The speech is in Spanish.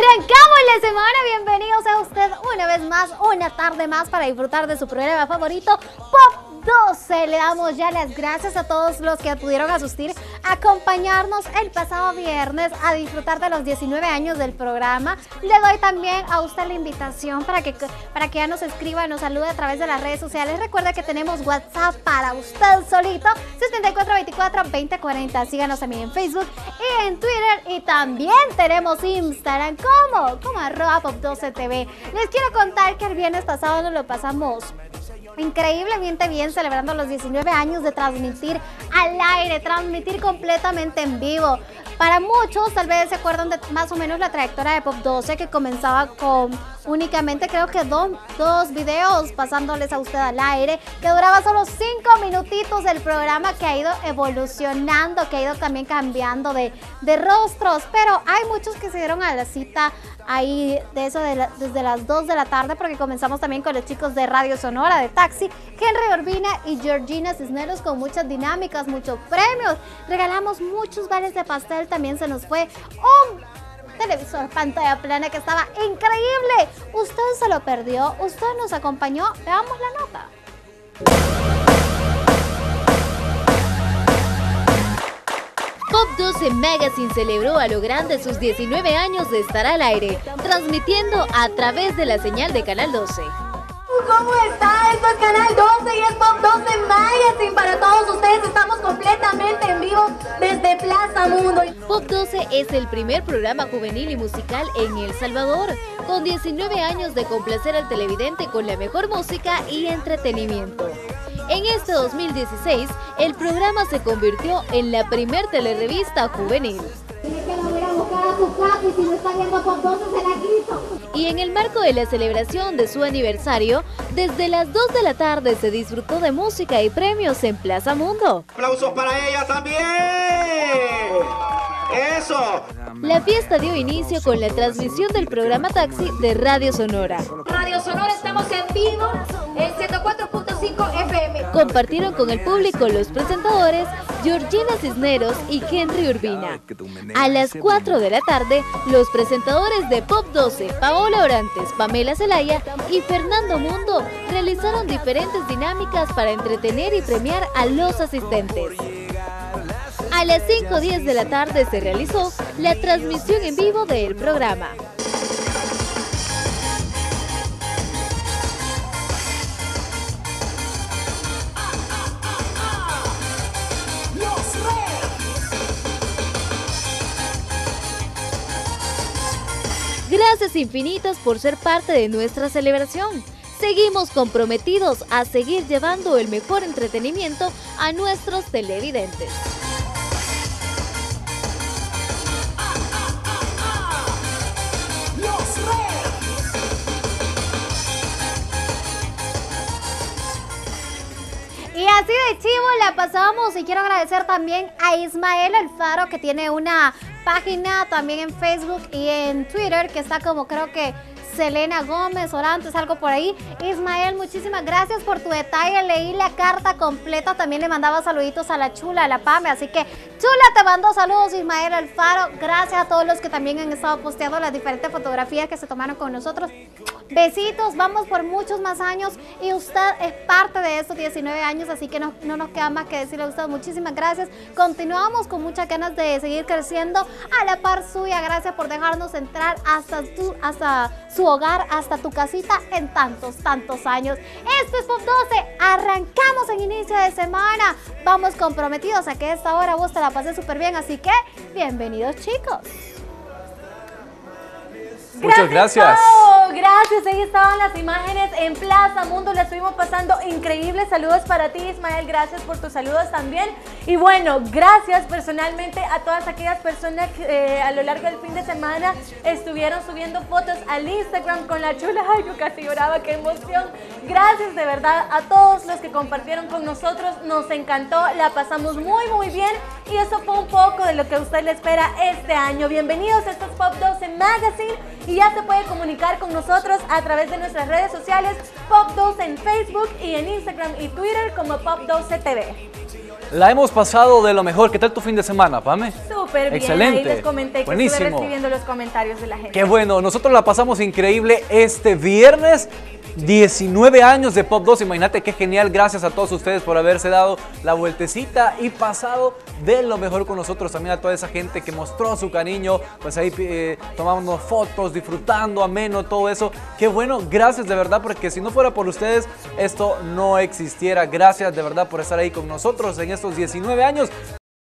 Arrancamos la semana, bienvenidos a usted una vez más, una tarde más para disfrutar de su programa favorito, Pop 12. Le damos ya las gracias a todos los que pudieron asistir a acompañarnos el pasado viernes a disfrutar de los 19 años del programa. Le doy también a usted la invitación para que ya nos escriba, nos salude a través de las redes sociales. Recuerda que tenemos WhatsApp para usted solito, 7424-2040. Síganos también en Facebook y en Twitter, y también tenemos Instagram como @pop12tv. Les quiero contar que el viernes pasado nos lo pasamos increíblemente bien, celebrando los 19 años de transmitir al aire, transmitir completamente en vivo. Para muchos tal vez se acuerdan de más o menos la trayectoria de Pop 12, que comenzaba con únicamente creo que dos videos pasándoles a usted al aire, que duraba solo 5 minutitos el programa, que ha ido evolucionando, que ha ido también cambiando de rostros, pero hay muchos que se dieron a la cita ahí desde las 2 de la tarde, porque comenzamos también con los chicos de Radio Sonora, de Taxi, Henry Urbina y Georgina Cisneros, con muchas dinámicas, muchos premios, regalamos muchos vales de pastel, también se nos fue un televisor pantalla plana que estaba increíble. Usted se lo perdió, usted nos acompañó, veamos la nota. Pop 12 Magazine celebró a lo grande sus 19 años de estar al aire, transmitiendo a través de la señal de Canal 12. ¿Cómo está? Esto es Canal 12 y es Pop 12 Magazine para todos ustedes. Estamos completamente en vivo desde Plaza Mundo. Pop 12 es el primer programa juvenil y musical en El Salvador, con 19 años de complacer al televidente con la mejor música y entretenimiento. En este 2016, el programa se convirtió en la primer telerevista juvenil. Y en el marco de la celebración de su aniversario, desde las 2 de la tarde se disfrutó de música y premios en Plaza Mundo. ¡Aplausos para ella también! ¡Eso! La fiesta dio inicio con la transmisión del programa Taxi de Radio Sonora. Radio Sonora, estamos en vivo en 104.5 FM. Compartieron con el público los presentadores Georgina Cisneros y Henry Urbina. A las 4 de la tarde, los presentadores de Pop 12, Paola Orantes, Pamela Zelaya y Fernando Mundo, realizaron diferentes dinámicas para entretener y premiar a los asistentes. A las 5:10 de la tarde se realizó la transmisión en vivo del programa. Gracias infinitas por ser parte de nuestra celebración. Seguimos comprometidos a seguir llevando el mejor entretenimiento a nuestros televidentes. Y así de chivo la pasamos, y quiero agradecer también a Ismael Alfaro, que tiene una página también en Facebook y en Twitter, que está como creo que Selena Gómez Orantes, algo por ahí. Ismael, muchísimas gracias por tu detalle, leí la carta completa, también le mandaba saluditos a la Chula, a la Pame, así que Chula te mando saludos, Ismael Alfaro. Gracias a todos los que también han estado posteando las diferentes fotografías que se tomaron con nosotros. Besitos, vamos por muchos más años, y usted es parte de estos 19 años, así que no nos queda más que decirle a usted muchísimas gracias. Continuamos con muchas ganas de seguir creciendo a la par suya. Gracias por dejarnos entrar hasta su hogar, hasta tu casita en tantos años. Esto es Pop 12, arrancamos en inicio de semana, vamos comprometidos a que a esta hora vos te la pases súper bien, así que bienvenidos, chicos. Muchas gracias. Pau. Gracias, ahí estaban las imágenes en Plaza Mundo, la estuvimos pasando increíbles. Saludos para ti, Ismael, gracias por tus saludos también. Y bueno, gracias personalmente a todas aquellas personas que a lo largo del fin de semana estuvieron subiendo fotos al Instagram con la Chula. Ay, yo casi lloraba, qué emoción. Gracias de verdad a todos los que compartieron con nosotros, nos encantó, la pasamos muy bien, y eso fue un poco de lo que a usted le espera este año. Bienvenidos a estos Pop 12 Magazine, y ya se puede comunicar con nosotros a través de nuestras redes sociales, Pop 12 en Facebook y en Instagram y Twitter como Pop 12 TV. La hemos pasado de lo mejor. ¿Qué tal tu fin de semana, Pame? Súper bien. Excelente. Ahí les comenté que Buenísimo. estuve recibiendo los comentarios de la gente. Qué bueno, nosotros la pasamos increíble este viernes. 19 años de Pop 12, imagínate qué genial, gracias a todos ustedes por haberse dado la vueltecita y pasado de lo mejor con nosotros, también a toda esa gente que mostró su cariño, pues ahí tomamos fotos, disfrutando, ameno, todo eso, qué bueno, gracias de verdad, porque si no fuera por ustedes, esto no existiera, gracias de verdad por estar ahí con nosotros en estos 19 años.